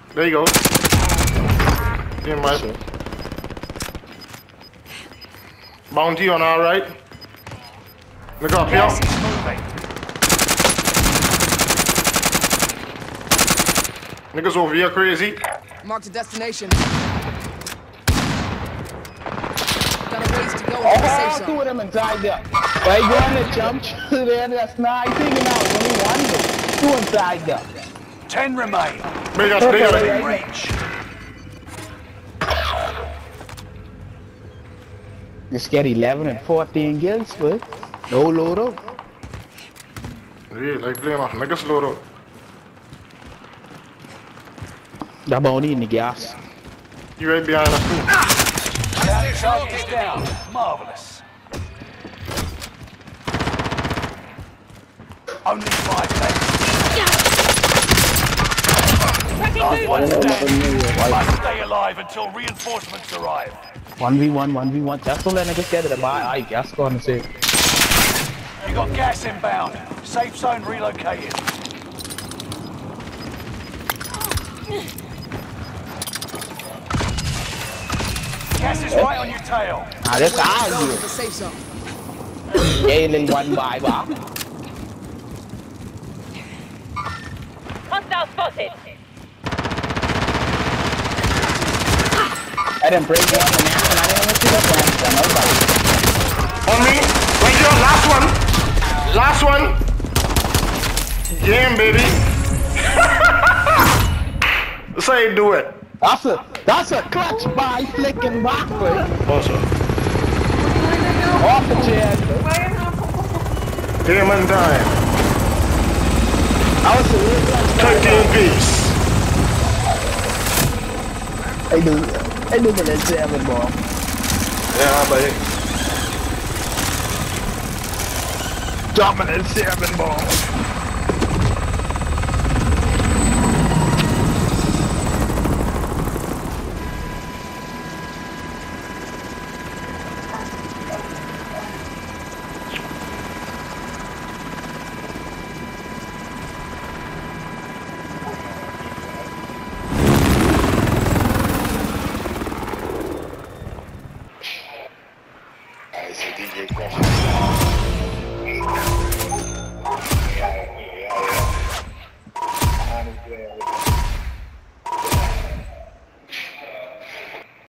There you go. Yeah, man. Bounty on our right. Look up, yo. Niggas over here crazy. Mark the destination. Got a ways to go. Oh, two of them inside there. Why you gonna jump to there? That's sniping out. Only one. Two inside there. 10 remain. Big us, big us. In reach. Just get 11 and 14 kills, but no load up. Yeah, like playing off. Niggas load up. That bounty in the gas. You right behind us too. Target down. Marvelous. Only 5 left. Last one standing. Must stay alive until reinforcements arrive. 1v1, 1v1. Just don't let niggas get it. I guess go on and say. You got gas inbound. Safe zone relocated. Gas is right on your tail. Ah, that's all you. The safe zone. Gailing one by one. Hostile spotted. I didn't break one and I didn't want to see that nobody. On me. Right here. Last one. Game, baby. That's how you do it. That's a clutch by flicking backward. Also. Off the chair. Game and time. I was a real clutch. 13 piece. I do the 7 ball. Yeah, buddy. Dominant 7 ball. DJ